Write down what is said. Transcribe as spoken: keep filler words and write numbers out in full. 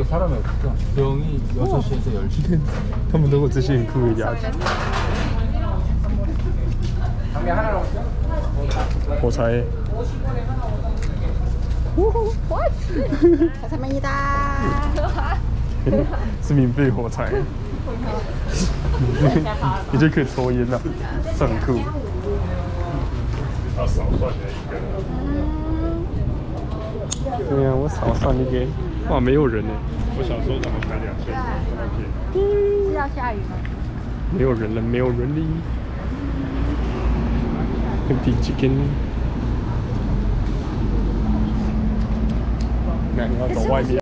사람이 없어. 병이 여섯 시에서 열 시. 他们都有这些很酷的牙齿。火柴。 What？ 감사합니다。 是免费火柴。你就可以抽烟了，这很酷。要少算的一个。对啊，我少算一个。哇，没有人呢。我小时候怎么才两千？ 是要下雨吗？ 没有人了，没有人了。Empty chicken。那你要走外面。